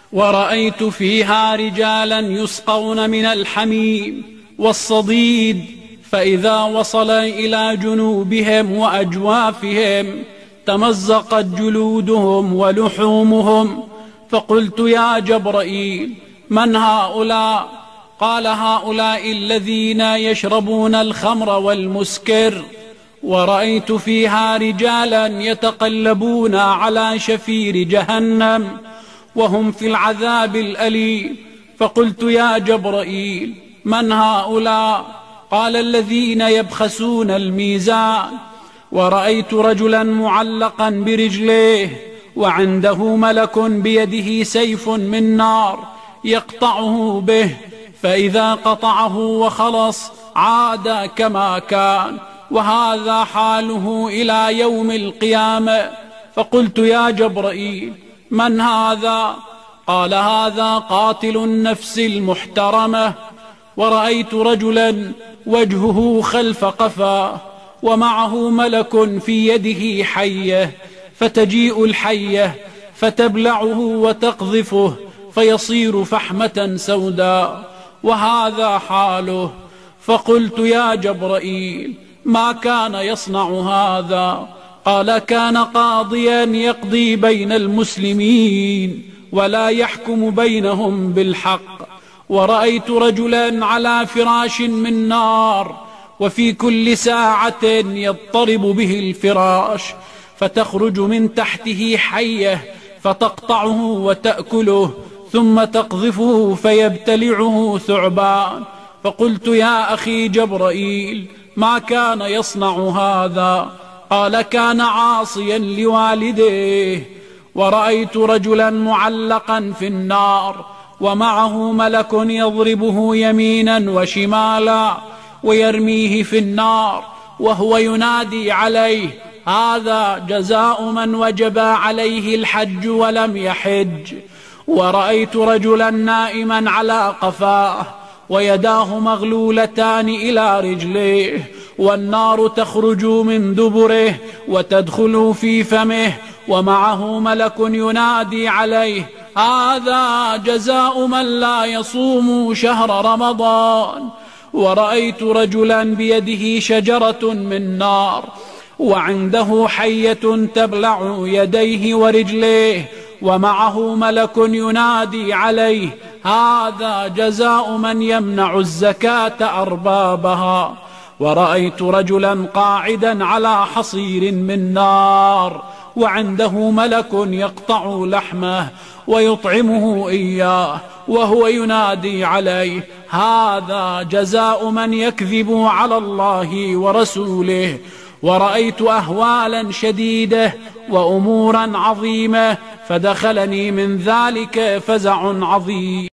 ورأيت فيها رجالا يسقون من الحميم والصديد، فإذا وصل إلى جنوبهم وأجوافهم تمزقت جلودهم ولحومهم. فقلت يا جبرائيل من هؤلاء؟ قال هؤلاء الذين يشربون الخمر والمسكر. ورأيت فيها رجالا يتقلبون على شفير جهنم وهم في العذاب الأليم. فقلت يا جبرائيل من هؤلاء؟ قال الذين يبخسون الميزان. ورأيت رجلا معلقا برجليه وعنده ملك بيده سيف من نار يقطعه به، فإذا قطعه وخلص عاد كما كان، وهذا حاله إلى يوم القيامة. فقلت يا جبرائيل من هذا؟ قال هذا قاتل النفس المحترمة. ورأيت رجلا وجهه خلف قفاه ومعه ملك في يده حية، فتجيء الحية فتبلعه وتقذفه فيصير فحمة سوداء، وهذا حاله. فقلت يا جبرائيل ما كان يصنع هذا؟ قال كان قاضيا يقضي بين المسلمين ولا يحكم بينهم بالحق. ورأيت رجلا على فراش من نار، وفي كل ساعة يضطرب به الفراش، فتخرج من تحته حية فتقطعه وتأكله، ثم تقذفه فيبتلعه ثعبان. فقلت يا أخي جبرائيل ما كان يصنع هذا؟ قال كان عاصيا لوالديه. ورأيت رجلا معلقا في النار ومعه ملك يضربه يمينا وشمالا ويرميه في النار، وهو ينادي عليه هذا جزاء من وجب عليه الحج ولم يحج. ورأيت رجلا نائما على قفاه ويداه مغلولتان إلى رجليه، والنار تخرج من دبره وتدخل في فمه، ومعه ملك ينادي عليه هذا جزاء من لا يصوم شهر رمضان. ورأيت رجلا بيده شجرة من نار وعنده حية تبلع يديه ورجليه، ومعه ملك ينادي عليه هذا جزاء من يمنع الزكاة أربابها. ورأيت رجلا قاعدا على حصير من نار وعنده ملك يقطع لحمه ويطعمه إياه، وهو ينادي عليه هذا جزاء من يكذب على الله ورسوله. ورأيت أهوالا شديدة وأمورا عظيمة، فدخلني من ذلك فزع عظيم.